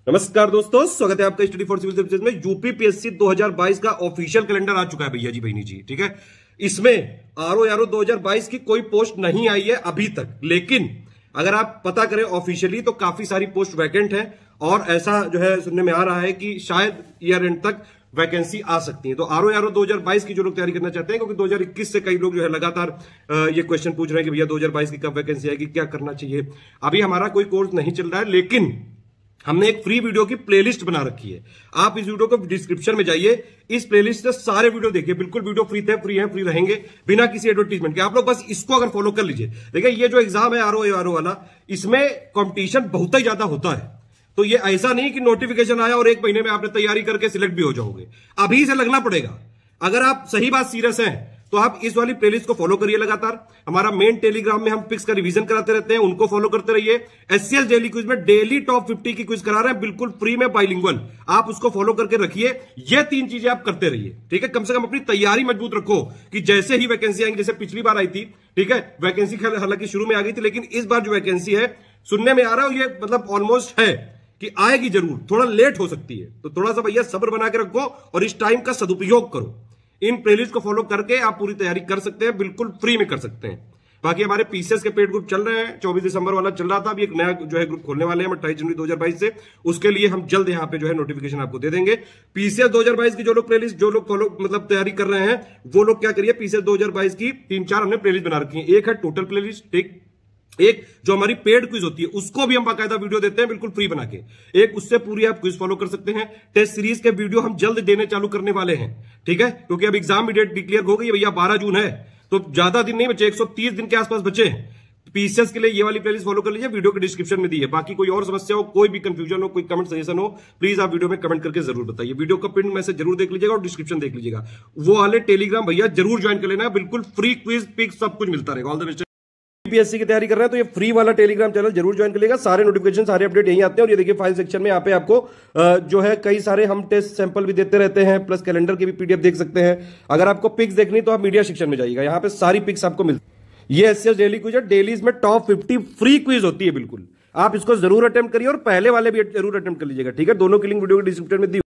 नमस्कार दोस्तों, स्वागत है आपका स्टडी फॉर सिविल सर्विसेज में। यूपीपीएससी 2022 का ऑफिशियल कैलेंडर आ चुका है भैया जी, बहनी जी। ठीक है, इसमें आरओ 2022 की कोई पोस्ट नहीं आई है अभी तक, लेकिन अगर आप पता करें ऑफिशियली तो काफी सारी पोस्ट वैकेंट है और ऐसा जो है सुनने में आ रहा है कि शायद ईयर एंड तक वैकेंसी आ सकती है। तो आरओ 2022 की जो लोग तैयारी करना चाहते हैं, क्योंकि 2021 से कई लोग जो है लगातार ये क्वेश्चन पूछ रहे हैं कि भैया 2022 की कब वैकेंसी आएगी, क्या करना चाहिए। अभी हमारा कोई कोर्स नहीं चल रहा है, लेकिन हमने एक फ्री वीडियो की प्लेलिस्ट बना रखी है। आप इस वीडियो को डिस्क्रिप्शन में जाइए, इस प्लेलिस्ट से सारे वीडियो देखिए। बिल्कुल वीडियो फ्री थे, फ्री है, फ्री रहेंगे बिना किसी एडवर्टीजमेंट के। आप लोग बस इसको अगर फॉलो कर लीजिए। देखिए, ये जो एग्जाम है आरओ वाला, इसमें कंपटीशन बहुत ही ज्यादा होता है। तो ये ऐसा नहीं कि नोटिफिकेशन आया और एक महीने में आपने तैयारी करके सिलेक्ट भी हो जाओगे। अभी से लगना पड़ेगा। अगर आप सही बात सीरियस हैं तो आप इस वाली प्लेलिस्ट को फॉलो करिए लगातार। हमारा मेन टेलीग्राम में हम पिक्स का रिवीजन कराते रहते हैं, उनको फॉलो करते रहिए। एससीएस डेली क्विज में डेली टॉप 50 की क्विज करा रहे हैं, बिल्कुल फ्री में, बाइलिंगुअल। आप उसको फॉलो करके रखिए। ये 3 चीजें आप करते रहिए, ठीक है। कम से कम अपनी तैयारी मजबूत रखो कि जैसे ही वैकेंसी आएंगी, जैसे पिछली बार आई थी, ठीक है, वैकेंसी हालांकि शुरू में आ गई थी, लेकिन इस बार जो वैकेंसी है सुनने में आ रहा है, ये मतलब ऑलमोस्ट है कि आएगी जरूर, थोड़ा लेट हो सकती है। तो थोड़ा सा भैया सब्र बना के रखो और इस टाइम का सदुपयोग करो। इन प्लेलिस्ट को फॉलो करके आप पूरी तैयारी कर सकते हैं, बिल्कुल फ्री में कर सकते हैं। बाकी हमारे पीसीएस के पेड ग्रुप चल रहे हैं, 24 दिसंबर वाला चल रहा था, अभी एक नया जो है ग्रुप खोलने वाले हैं 28 जनवरी 2022 से। उसके लिए हम जल्द यहाँ पे जो है नोटिफिकेशन आपको दे देंगे। पीसीएस 2022 की जो लोग प्लेलिस्ट, जो लोग फॉलो मतलब तैयारी कर रहे हैं, वो लोग क्या करिए, पीसीएस 2022 की 3-4 हमने प्लेलिस्ट बना रखी है। एक है टोटल प्लेलिस्ट, ठीक, एक जो हमारी पेड क्विज होती है उसको भी हम बाकायदा वीडियो देते हैं, बिल्कुल फ्री बना के। एक उससे पूरी आप क्विज फॉलो कर सकते हैं। टेस्ट सीरीज के वीडियो हम जल्द देने चालू करने वाले हैं, ठीक है, क्योंकि अब एग्जाम डेट डिक्लेयर हो गई है भैया, 12 जून है, तो ज्यादा दिन नहीं बचे, 130 दिन के आसपास बचे। पीसीएस के लिए ये वाली प्लेलिस्ट फॉलो कर लीजिए, वीडियो के डिस्क्रिप्शन में दी है। बाकी कोई और समस्या हो, कोई भी कंफ्यूजन हो, कोई कमेंट सजेशन हो, प्लीज आप वीडियो में कमेंट करके जरूर बताइए। वीडियो का पिन मैसेज जरूर देख लीजिएगा और डिस्क्रिप्शन देख लीजिएगा। वो वाले टेलीग्राम भैया जरूर ज्वाइन कर लेना, बिल्कुल फ्री क्विज पिक सब कुछ मिलता रहेगा। All the best. यूपीएससी की तैयारी कर रहे हैं तो ये फ्री वाला टेलीग्राम चैनल जरूर ज्वाइन कर लीजिएगा। सारे नोटिफिकेशन, सारे अपडेट यहीं आते हैं। और ये देखिए फाइल सेक्शन में यहाँ पे आपको जो है कई सारे हम टेस्ट सैंपल भी देते रहते हैं, प्लस कैलेंडर की भी पीडीएफ देख सकते हैं। अगर आपको पिक्स देखनी तो आप मीडिया सेक्शन में जाइएगा, यहाँ पे सारी पिक्स आपको मिलती है। ये एससीएस डेली क्विज है, डेली इसमें टॉप 50 फ्री क्विज होती है, बिल्कुल। आप इसको जरूर अटेम्प्ट करिए और पहले वाले भी जरूर अटेम्प्ट कर लीजिएगा, ठीक है। दोनों की लिंक वीडियो के डिस्क्रिप्शन में दी